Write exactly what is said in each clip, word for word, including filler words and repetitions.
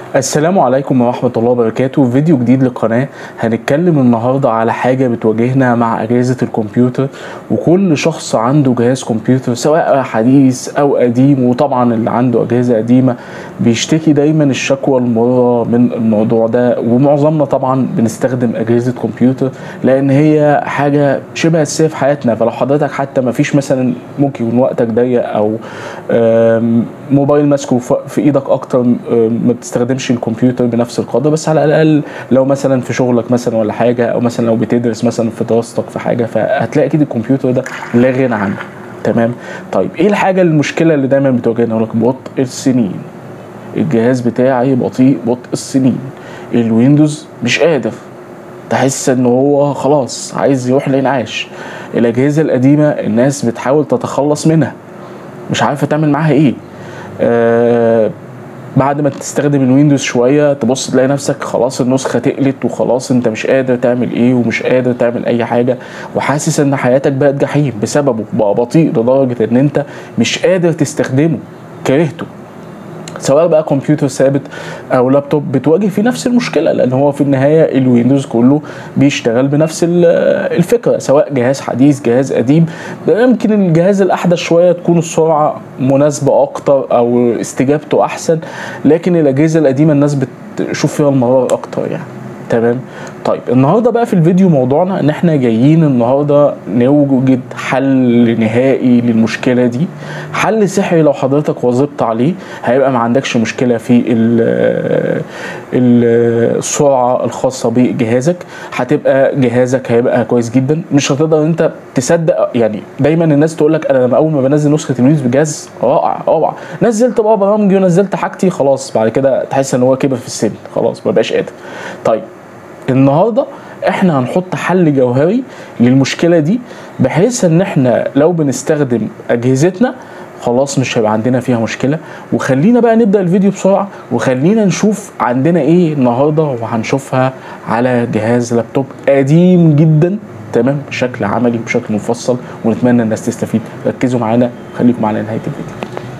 السلام عليكم ورحمة الله وبركاته. فيديو جديد للقناة. هنتكلم النهاردة على حاجة بتواجهنا مع أجهزة الكمبيوتر، وكل شخص عنده جهاز كمبيوتر سواء حديث أو قديم، وطبعا اللي عنده أجهزة قديمة بيشتكي دايما الشكوى المرة من الموضوع ده. ومعظمنا طبعا بنستخدم أجهزة كمبيوتر لأن هي حاجة شبه أساسية في حياتنا. فلو حضرتك حتى ما فيش مثلا، ممكن يكون وقتك ضيق أو موبايل ماسكه في إيدك أكتر، ما بتستخدمش الكمبيوتر بنفس القدر، بس على الاقل لو مثلا في شغلك مثلا ولا حاجه، او مثلا لو بتدرس مثلا في دراستك في حاجه، فهتلاقي اكيد الكمبيوتر ده لا غنى عنه. تمام. طيب ايه الحاجه المشكله اللي دايما بتواجهنا؟ يقول لك بطء السنين، الجهاز بتاعي بطيء بطء السنين، الويندوز مش قادر، تحس ان هو خلاص عايز يروح الانعاش. الاجهزه القديمه الناس بتحاول تتخلص منها، مش عارفه تعمل معاها ايه. آه بعد ما تستخدم الويندوز شويه تبص تلاقي نفسك خلاص النسخه تقلت، وخلاص انت مش قادر تعمل ايه ومش قادر تعمل اي حاجه، وحاسس ان حياتك بقت جحيم بسببه، بقى بطيء لدرجه ان انت مش قادر تستخدمه، كرهته. سواء بقى كمبيوتر ثابت او لابتوب بتواجه فيه نفس المشكله، لان هو في النهايه الويندوز كله بيشتغل بنفس الفكره، سواء جهاز حديث جهاز قديم. يمكن الجهاز الاحدث شويه تكون السرعه مناسبه اكتر او استجابته احسن، لكن الاجهزه القديمه الناس بتشوف فيها المرار اكتر يعني. تمام. طيب النهارده بقى في الفيديو موضوعنا ان احنا جايين النهارده نوجد حل نهائي للمشكله دي، حل سحري. لو حضرتك واظبت عليه هيبقى ما عندكش مشكله في السرعه الخاصه بجهازك، هتبقى جهازك هيبقى كويس جدا. مش هتقدر انت تصدق يعني. دايما الناس تقول لك انا لما اول ما بنزل نسخه الويندوز بجهاز رائع رائع، نزلت بقى برامجي ونزلت حاجتي، خلاص بعد كده تحس ان هو كبر في السن، خلاص ما بقاش قادر. طيب النهارده احنا هنحط حل جوهري للمشكله دي، بحيث ان احنا لو بنستخدم اجهزتنا خلاص مش هيبقى عندنا فيها مشكله. وخلينا بقى نبدا الفيديو بسرعه، وخلينا نشوف عندنا ايه النهارده، وهنشوفها على جهاز لابتوب قديم جدا. تمام، بشكل عملي وبشكل مفصل، ونتمنى الناس تستفيد. ركزوا معانا، خليكم معانا لنهايه الفيديو.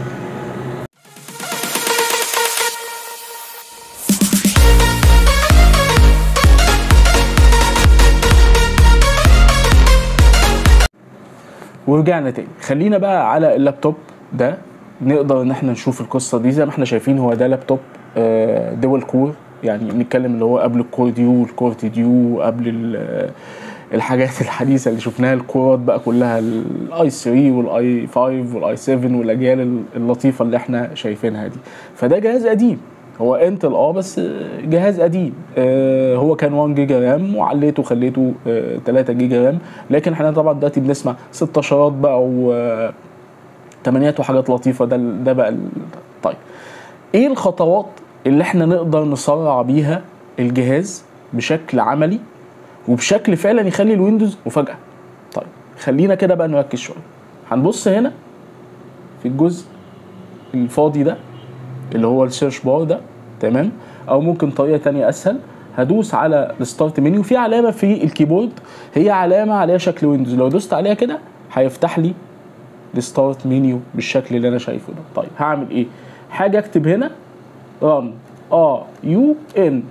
ورجعنا تاني. خلينا بقى على اللابتوب ده نقدر ان احنا نشوف القصه دي. زي ما احنا شايفين هو ده لابتوب دول كور، يعني بنتكلم اللي هو قبل الكور ديو والكور تي ديو، قبل الحاجات الحديثه اللي شفناها، الكورات بقى كلها الاي ثلاثة والاي خمسة والاي سبعة والاجيال اللطيفه اللي احنا شايفينها دي. فده جهاز قديم، هو انتل اه بس جهاز قديم. آه هو كان واحد جيجا رام، وعليته وخليته آه تلاتة جيجا رام، لكن احنا طبعا دلوقتي بنسمع ستاشرات بقى وثمانيات وحاجات لطيفه. ده ده بقى. طيب ايه الخطوات اللي احنا نقدر نسرع بيها الجهاز بشكل عملي وبشكل فعلا يخلي الويندوز مفاجاه؟ طيب خلينا كده بقى نركز شويه. هنبص هنا في الجزء الفاضي ده اللي هو السيرش بار ده. تمام. او ممكن طريقه تانية اسهل، هدوس على الستارت منيو، في علامه في الكيبورد هي علامه عليها شكل ويندوز، لو دوست عليها كده هيفتح لي الستارت منيو بالشكل اللي انا شايفه ده. طيب هعمل ايه؟ حاجه اكتب هنا ران اه يو ان،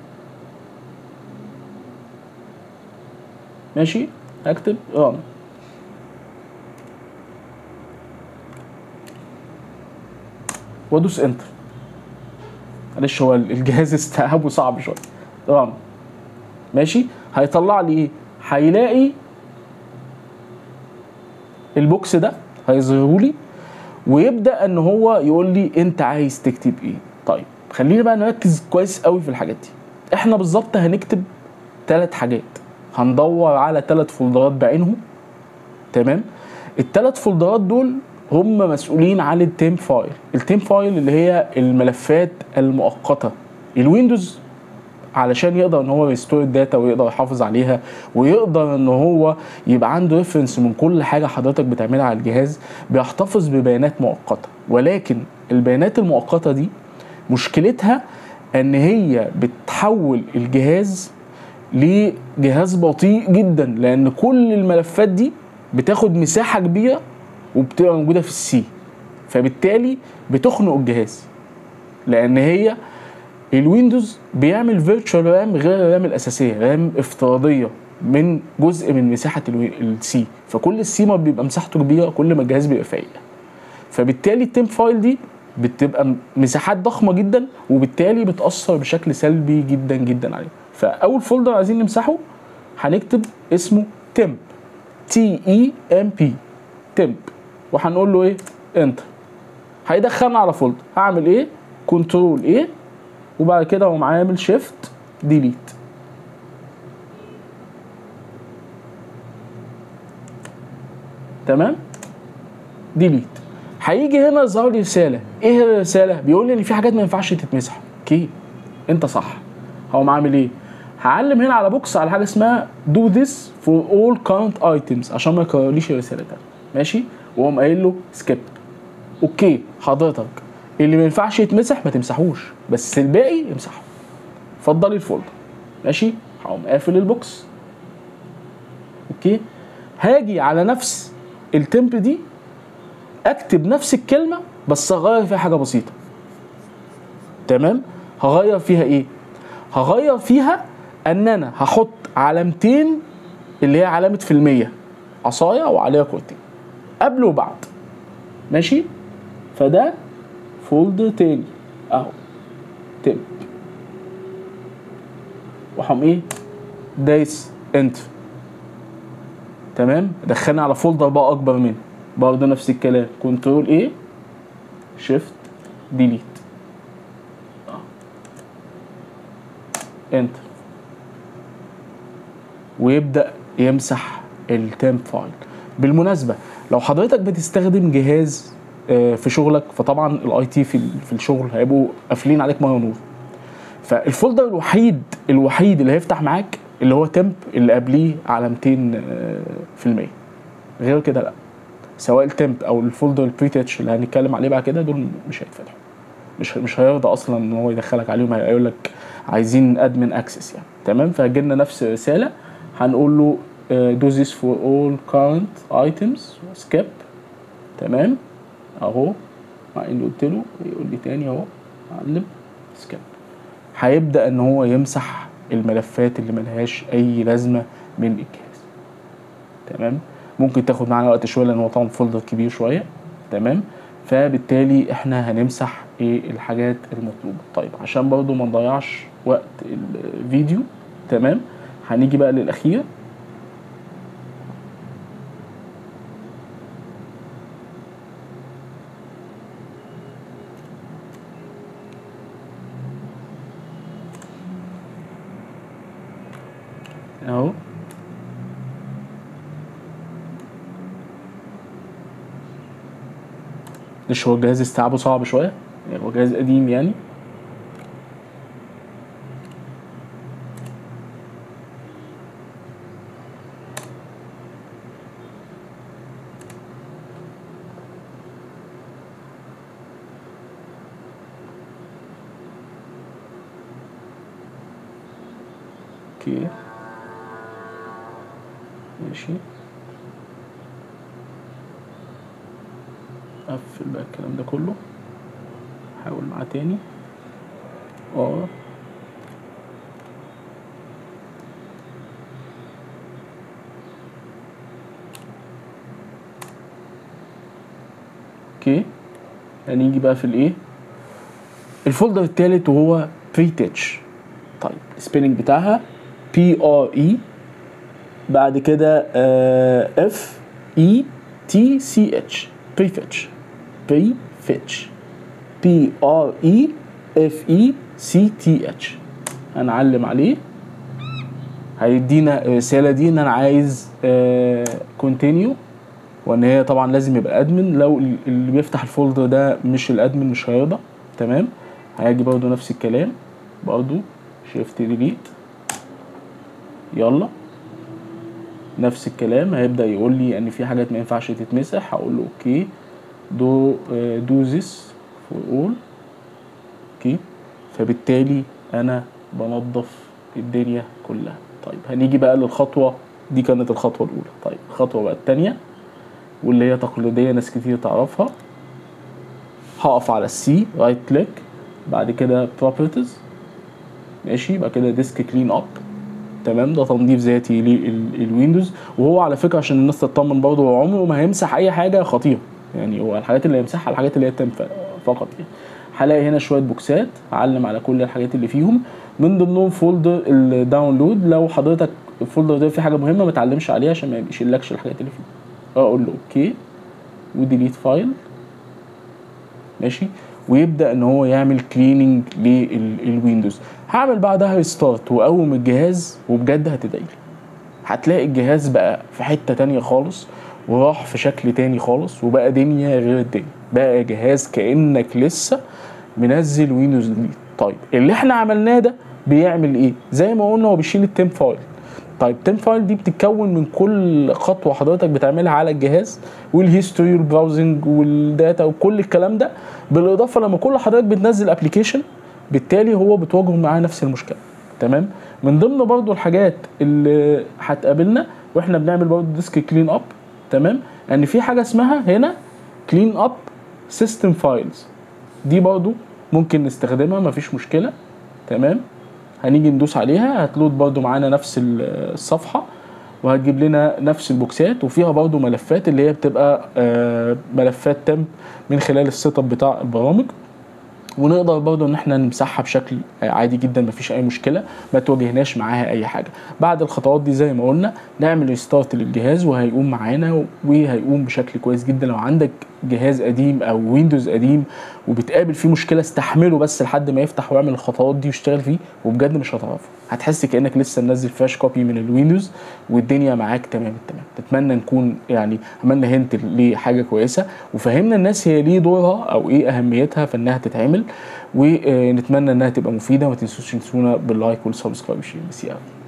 ماشي، اكتب ران. وادوس انتر. معلش هو الجهاز استيعابه صعب شويه. ران، ماشي. هيطلع لي ايه؟ هيلاقي البوكس ده هيظهره لي، ويبدا ان هو يقول لي انت عايز تكتب ايه. طيب خلينا بقى نركز كويس قوي في الحاجات دي. احنا بالظبط هنكتب ثلاث حاجات، هندور على ثلاث فولدرات بعينهم. تمام. الثلاث فولدرات دول هم مسؤولين عن التيم فايل. التيم فايل اللي هي الملفات المؤقته. الويندوز علشان يقدر ان هو يستور الداتا ويقدر يحافظ عليها، ويقدر ان هو يبقى عنده ريفرنس من كل حاجه حضرتك بتعملها على الجهاز، بيحتفظ ببيانات مؤقته. ولكن البيانات المؤقته دي مشكلتها ان هي بتحول الجهاز لجهاز بطيء جدا، لان كل الملفات دي بتاخد مساحه كبيره وبتبقى موجوده في السي، فبالتالي بتخنق الجهاز، لان هي الويندوز بيعمل فيرتشوال رام غير الرام الاساسيه، رام افتراضيه من جزء من مساحه السي، فكل السي ما بيبقى مساحته كبيره كل ما الجهاز بيبقى فايق، فبالتالي التمب فايل دي بتبقى مساحات ضخمه جدا، وبالتالي بتاثر بشكل سلبي جدا جدا عليه. فاول فولدر عايزين نمسحه هنكتب اسمه temp تي اي ام بي temp، وهنقول له ايه انتر، هيدخلنا على فولدر. هعمل ايه كنترول ايه وبعد كده اقوم عامل شيفت ديليت. تمام ديليت. هيجي هنا يظهر لي رساله، ايه الرساله؟ بيقول لي ان في حاجات ما ينفعش تتمسح. اوكي انت صح. هقوم عامل ايه؟ هعلم هنا على بوكس على حاجه اسمها do this for all current items عشان ما يكررليش الرساله تاني. ماشي، واقوم قايل له سكيب. اوكي حضرتك اللي ما ينفعش يتمسح ما تمسحوش، بس الباقي امسحه. اتفضلي الفولدر. ماشي، هقوم قافل البوكس. اوكي، هاجي على نفس التمب دي اكتب نفس الكلمه بس اغير فيها حاجه بسيطه. تمام، هغير فيها ايه؟ هغير فيها ان انا هحط علامتين اللي هي علامه في المية، عصايه وعليها كورتين قبل وبعد. ماشي، فده فولدر تاني اهو تمب، وهقوم ايه دايس انتر. تمام، دخلنا على فولدر بقى اكبر منه، برضه نفس الكلام كنترول ايه شيفت ديليت انتر، ويبدا يمسح التمب فايل. بالمناسبه لو حضرتك بتستخدم جهاز في شغلك، فطبعا الاي تي في في الشغل هيبقوا قافلين عليك ميه ونور، فالفولدر الوحيد الوحيد اللي هيفتح معاك اللي هو تمب اللي قبليه علامتين في المية، غير كده لا. سواء التمب او الفولدر البريتاتش اللي هنتكلم عليه بعد كده دول مش هيتفتحوا، مش مش هيرضى اصلا ان هو يدخلك عليهم، هيقول لك عايزين ادمن اكسس يعني. تمام، فهيجي لنا نفس الرساله، هنقول له do this for all current items skip. تمام اهو، مع اني قلت له يقول لي تاني اهو معلم سكيب. هيبدا ان هو يمسح الملفات اللي ملهاش اي لازمه من الجهاز. تمام، ممكن تاخد معانا وقت شويه لان هو طبعا فولدر كبير شويه. تمام، فبالتالي احنا هنمسح ايه الحاجات المطلوبه. طيب عشان برضو ما نضيعش وقت الفيديو، تمام، هنيجي بقى للاخير. اهو مش هو الجهاز استيعابه صعب شويه، يعني هو جهاز قديم يعني. اوكي ماشي، قفل بقى الكلام ده كله، حاول معاه تاني. اه اوكي، هنيجي بقى في الايه الفولدر التالت وهو بريتاتش. طيب السبيلنج بتاعها بي ار اي بعد كده اف اي تي سي اتش بريفيتش بريفيتش بي ار اي اف اي سي تي اتش. هنعلم عليه، هيدينا الرساله دي ان انا عايز كونتينيو، وان هي طبعا لازم يبقى ادمن، لو اللي بيفتح الفولدر ده مش الادمن مش هيرضى. تمام، هيجي برضو نفس الكلام، برضو شيفت ديليت. يلا نفس الكلام، هيبدا يقول لي ان في حاجات ما ينفعش تتمسح، هقول له اوكي دو دو ذس فور اول. اوكي، فبالتالي انا بنظف الدنيا كلها. طيب هنيجي بقى للخطوه دي، كانت الخطوه الاولى. طيب الخطوه بقى الثانيه واللي هي تقليديه ناس كتير تعرفها، هقف على السي رايت كليك، بعد كده بروبرتيز، ماشي. يبقى كده ديسك كلين اب، تمام، ده تنظيف ذاتي للويندوز. وهو على فكره عشان الناس تطمن برضه، هو عمره ما هيمسح اي حاجه خطيره، يعني هو الحاجات اللي هيمسحها الحاجات اللي هي تم فقط يعني. هلاقي هنا شويه بوكسات، اعلم على كل الحاجات اللي فيهم، من ضمنهم فولدر الداونلود. لو حضرتك الفولدر ده فيه حاجه مهمه ما تعلمش عليها عشان ما يشيلكش الحاجات اللي فيه. اقول له اوكي وديليت فايل، ماشي، ويبدا ان هو يعمل كليننج للويندوز. هعمل بعدها ريستارت واقوم الجهاز، وبجد هتدعي لي، هتلاقي الجهاز بقى في حته تانية خالص، وراح في شكل تاني خالص، وبقى دنيا غير الدنيا، بقى جهاز كانك لسه منزل ويندوز جديد. طيب اللي احنا عملناه ده بيعمل ايه؟ زي ما قلنا هو بيشيل التيم فايل. طيب التيم فايل دي بتتكون من كل خطوه حضرتك بتعملها على الجهاز، والهيستوري والبراوزنج والداتا وكل الكلام ده، بالاضافه لما كل حضرتك بتنزل ابلكيشن بالتالي هو بتواجه معاه نفس المشكله، تمام. من ضمن برضو الحاجات اللي هتقابلنا واحنا بنعمل برضو ديسك كلين اب، تمام، ان في حاجه اسمها هنا كلين اب سيستم فايلز، دي برضو ممكن نستخدمها مفيش مشكله، تمام. هنيجي ندوس عليها هتلود برضو معانا نفس الصفحه، وهتجيب لنا نفس البوكسات، وفيها برضو ملفات اللي هي بتبقى ملفات تم من خلال السيت اب بتاع البرامج، ونقدر برضو ان احنا نمسحها بشكل عادي جدا مفيش اي مشكله، ما تواجهناش معاها اي حاجه. بعد الخطوات دي زي ما قلنا نعمل ريستارت للجهاز وهيقوم معانا، وهيقوم بشكل كويس جدا. لو عندك جهاز قديم او ويندوز قديم وبتقابل فيه مشكله، استحمله بس لحد ما يفتح ويعمل الخطوات دي ويشتغل فيه، وبجد مش هتعرفه، هتحس كانك لسه منزل فلاش كوبي من الويندوز والدنيا معاك تمام التمام. نتمنى نكون يعني عملنا هنت لحاجه كويسه، وفهمنا الناس هي ليه دورها او ايه اهميتها في انها تتعمل، ونتمنى انها تبقى مفيده. وما تنسوش تنسونا باللايك والسبسكرايب. بس يعني